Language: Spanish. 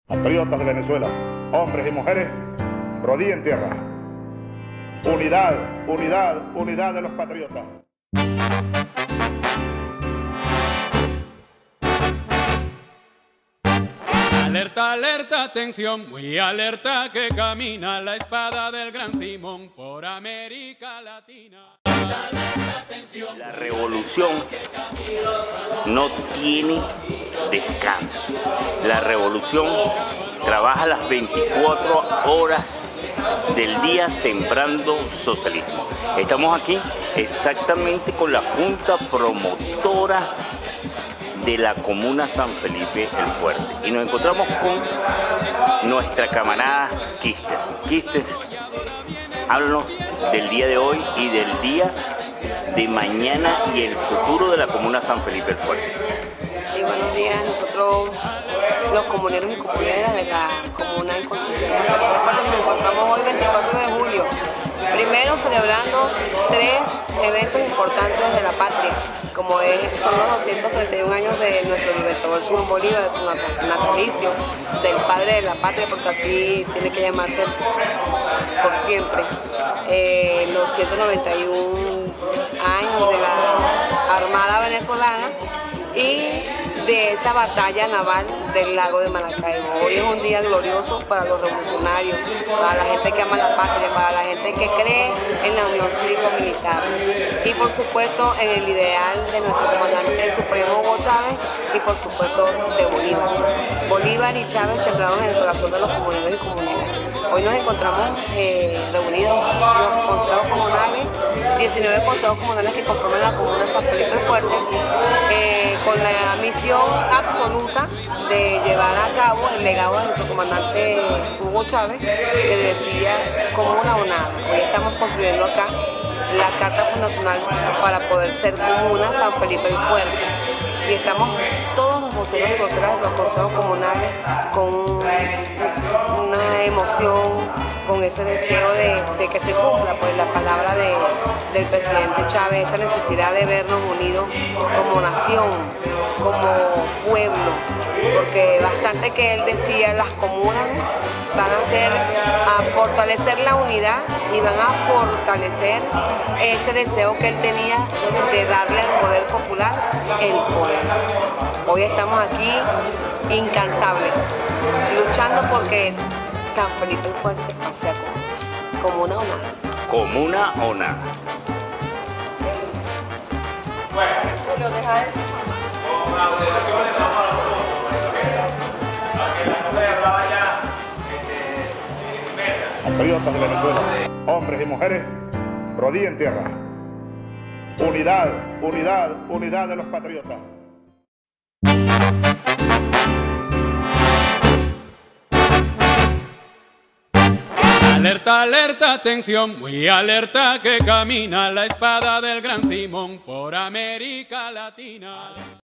Patriotas de Venezuela, hombres y mujeres, rodilla en tierra. Unidad, unidad, unidad de los patriotas. Alerta, alerta, atención, muy alerta que camina la espada del gran Simón por América Latina. Alerta, alerta, atención. La revolución no tiene descanso. La revolución trabaja las 24 horas del día sembrando socialismo. Estamos aquí exactamente con la Junta Promotora de la Comuna San Felipe el Fuerte y nos encontramos con nuestra camarada Kister. Kister, háblanos del día de hoy y del día de mañana y el futuro de la Comuna San Felipe el Fuerte. Sí, buenos días. Nosotros, los comuneros y comuneras de la Comuna en Construcción San Felipe el Fuerte, nos encontramos hoy 24 de julio. Primero celebrando 3 eventos importantes de la patria, como son los 231 años de nuestro libertador Simón Bolívar, de su natalicio, del padre de la patria, porque así tiene que llamarse por siempre. Los 191 años de la Armada venezolana y de esa batalla naval del lago de Maracaibo. Hoy es un día glorioso para los revolucionarios, para la gente que ama la patria, para la gente que cree en la unión cívico-militar y por supuesto en el ideal de nuestro comandante supremo Hugo Chávez y por supuesto de Bolívar. Bolívar y Chávez sembrados en el corazón de los comuneros y comuneras. Hoy nos encontramos reunidos los consejos comunales, 19 consejos comunales que conforman la Comuna San Felipe el Fuerte, con la misión absoluta de llevar a cabo el legado de nuestro comandante Hugo Chávez, que decía comuna o nada. Hoy estamos construyendo acá la Carta Fundacional para poder ser Comuna San Felipe el Fuerte. Y estamos todos los voceros y voceras de los consejos comunales con una emoción, con ese deseo de que se cumpla pues la palabra del presidente Chávez, esa necesidad de vernos unidos como nación, como pueblo, porque bastante que él decía, las comunas van a fortalecer la unidad y van a fortalecer ese deseo que él tenía de darle al poder popular el poder. Hoy estamos aquí incansables, luchando porque San Felipe el Fuerte pase a comuna o nada. Comuna o nada. Julio, deja eso. Con las observaciones vamos a la para que la mujer vaya Patriotas de Venezuela, hombres y mujeres, rodilla en tierra. Unidad, unidad, unidad de los patriotas. Alerta, alerta, atención, muy alerta que camina la espada del gran Simón por América Latina.